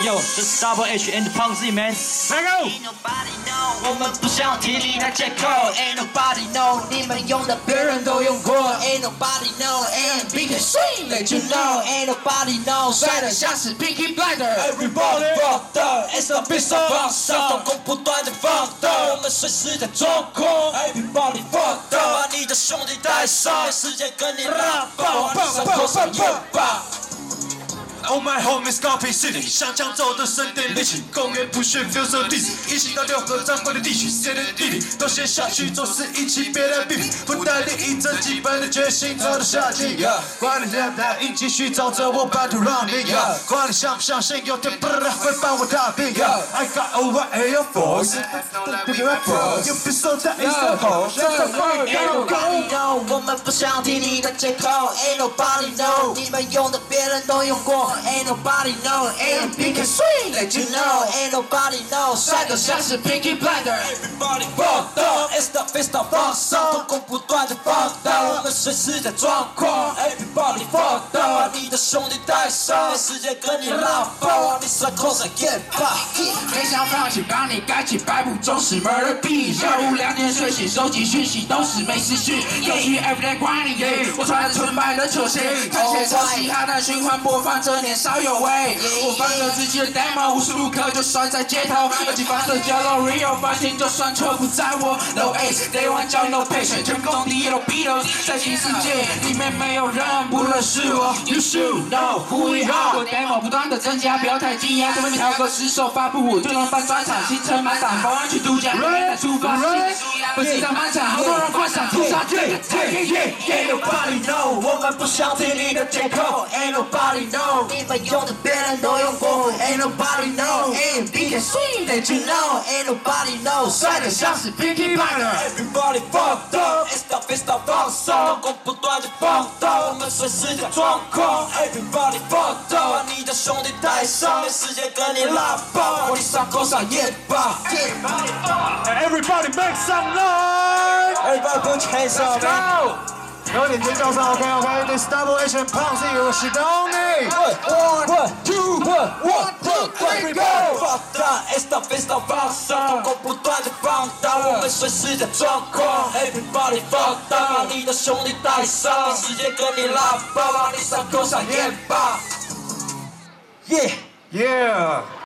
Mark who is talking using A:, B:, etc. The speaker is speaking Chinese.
A: Yo, this is Double H and Pang Z man. Let's go. Ain't nobody know 我们不想听你的借口 Ain't nobody know 你们用的别人都用过 Ain't nobody know and be can swing let you know Ain't nobody know 帅得像是 Peaky Blinder Everybody fucked up It's the beast of us 动工不断的放大我们随时在状况 Everybody fucked up 把你的兄弟带上世界跟你拉爆往上口上烟吧
B: Oh my homies, Copy City， 想抢走的省点力气，公园不学 feel so dizzy， 一起到六合掌柜的地区，谁的弟弟都先下去，做事一起别来比比，不带领一阵基本的决心走到下季。管你现在硬继续照着我版图让你，管你相不相信有天会帮我打病。I got over air force，Big rappers， you feel so that is the whole。Ain't
A: nobody know， 我们不想听你的借口。Ain't nobody know， 你们用的别人都用过。Ain't nobody know, ain't pink and sweet, let you know. Ain't nobody know, 帅得像是 Peaky Blinder. Everybody fucked up, it's the fist of us. 动工不断的放大，我们随时在状况。Everybody fucked up， 把你的兄弟带上，世界跟你拉爆，往你伤口上烟吧。
C: 没想放弃，帮你改起百步中是 murder beat。下午2点睡醒，收集讯息都是没思绪。又去 everyday grinding， 我穿着纯白的球鞋，看起来超嘻哈的循环播放着。年少有为，我放着自己的 demo， 无时无刻就算在街头，尤其放着角落 real 发现，就算错不在我 ，no ace，day one 叫 no patient， 全工地 no Beatles， 在新世界里面没有人不认识我 ，you should know who we are。我 demo 不断的增加，不要太惊讶，这边挑个10首发布，就能翻专场，行程满档，包完去度假，明天再出发，不是上满场，好多人观赏屠杀剧。
A: Ain't nobody know， 我们不想听你的借口 ，Ain't nobody know。你们用的别人都用过 Ain't nobody know Ain't big and sweet let you know Ain't nobody know 帅得像是 Peaky Blinder Everybody fucked up It's the fist of us 动工不断的放大我们随时在状况 Everybody fucked up 把你的兄弟带上世界跟你拉爆往你伤口上烟吧
B: Everybody make some noise！
A: Everybody put your hands up
B: Go！有点尖叫声 ，OK，This Double H and Pang Z， 我是东尼。
A: One, two, three, go！ 放大 ，It's the fist of us， 动工不断的放大，我们随时在状况。Everybody 放大，把你的兄弟带上，世界跟你拉爆，往你伤口上烟吧。Yeah。